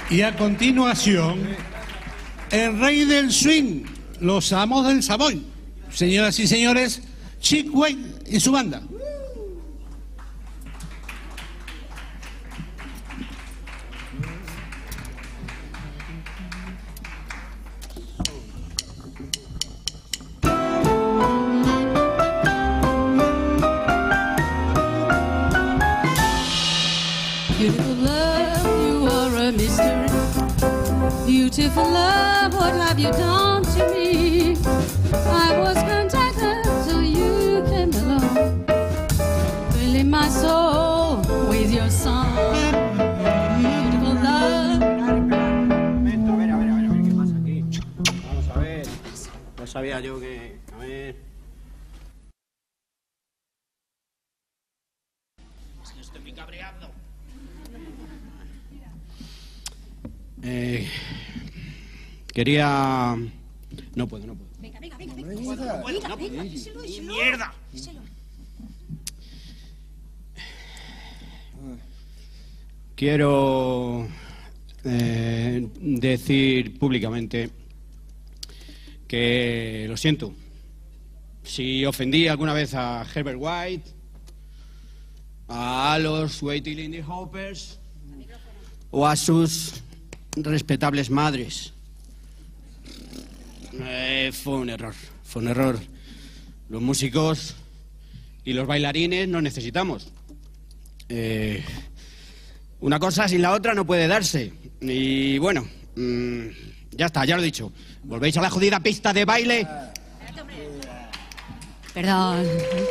Y a continuación, el rey del swing, los amos del Savoy. Señoras y señores, Chick Wade y su banda. Beautiful love, you are a mystery. Beautiful love, what have you done to me? I was contented till you came along, filling my soul with your song. Beautiful love. A ver, ¿qué pasa aquí? Vamos a ver. No sabía yo que... A ver... Estoy muy cabreado. Quería... No puedo. Venga. No puedo. ¡Mierda! Quiero decir públicamente que lo siento. Si ofendí alguna vez a Herbert White, a los Waiting Lindy Hoppers o a sus respetables madres. Fue un error. Los músicos y los bailarines nos necesitamos. Una cosa sin la otra no puede darse. Y bueno, ya está, ya lo he dicho. ¿Volvéis a la jodida pista de baile? Perdón.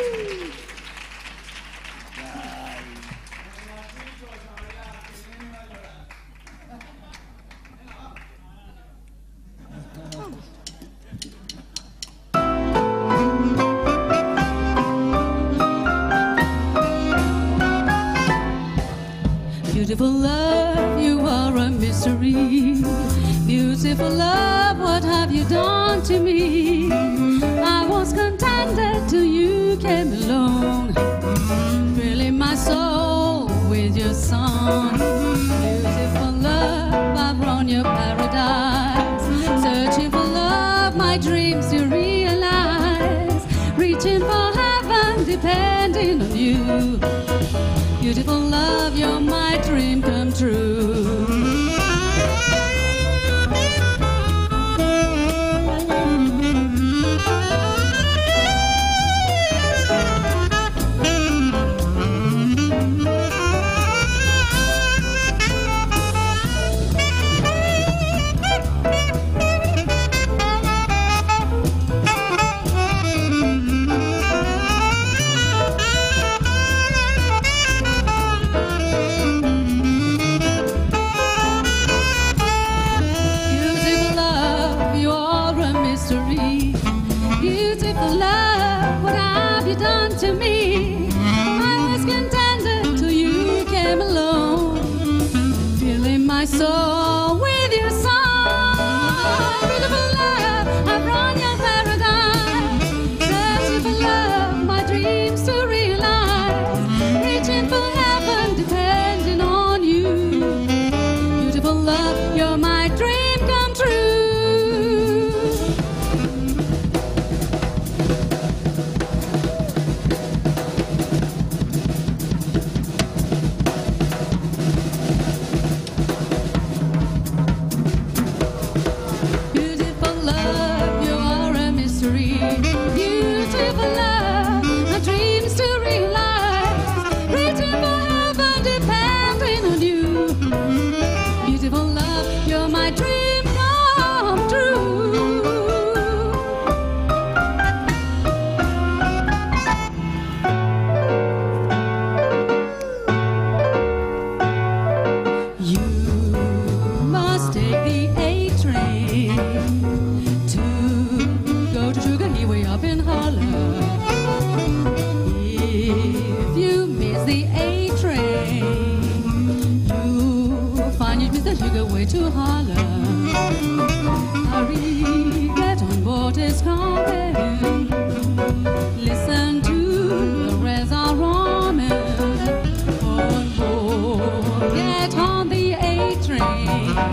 Beautiful love, you are a mystery. Beautiful love, what have you done to me? I was contented till you came along, filling my soul with your song. Beautiful love, I've run your paradise, searching for love, my dreams to realize, reaching for heaven, depending on you. Beautiful love, you're my dream come true. Beautiful love, what have you done to me? I was contented till you came along, filling my soul with your song. Beautiful love, I've run your paradise, searching for love, my dreams to realize, reaching for heaven, depending on you. Beautiful love, you're my dream come true. To Harlem, hurry, get on board his company. Listen to the Reza Rahman. On board, get on the A train.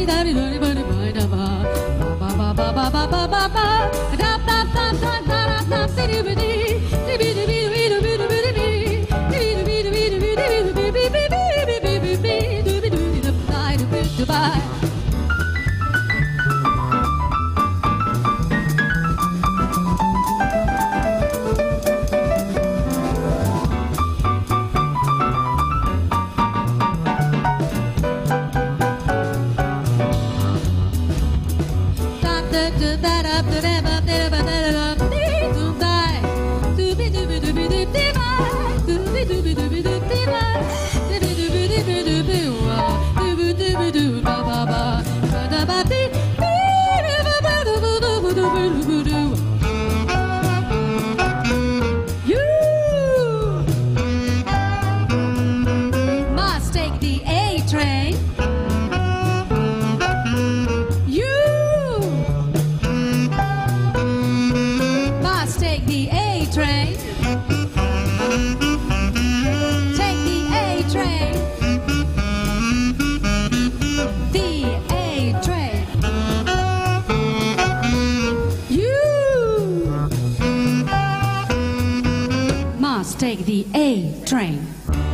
Take the A train.